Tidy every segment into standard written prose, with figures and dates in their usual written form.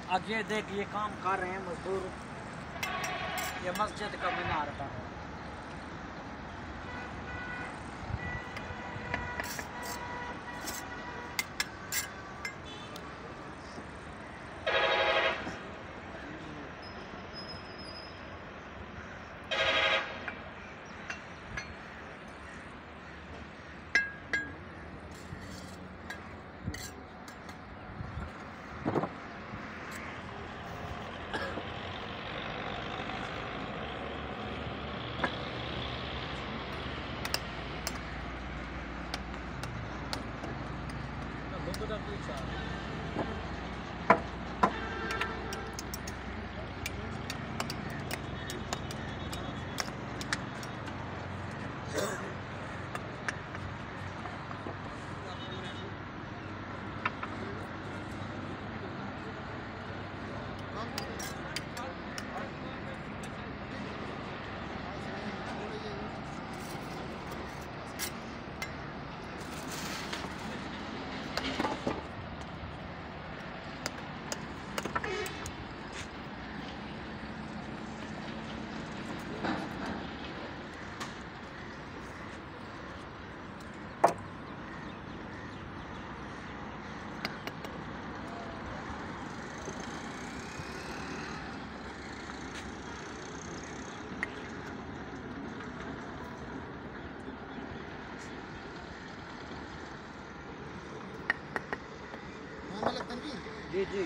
अब ये देख ये काम कर रहे हैं मजदूर, ये मस्जिद का मीनार बन रहा है। जी जी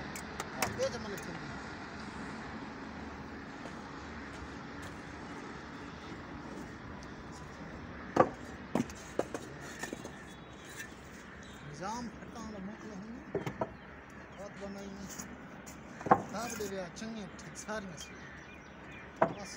निज़ाम हटाना मोकल हैं बहुत बनाई साहब दे विया चंगे ठीक सारी बस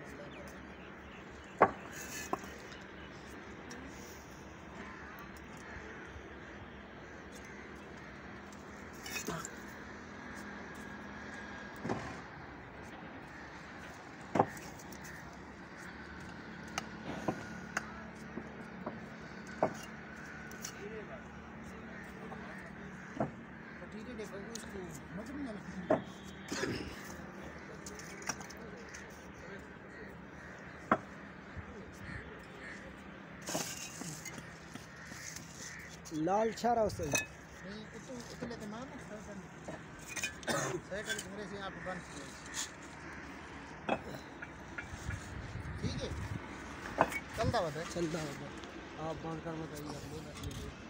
लाल छारा उसे इतने तमाम साइकिल मेरे से आप बंद ठीक है चलता होता आप बंद कर बताइए।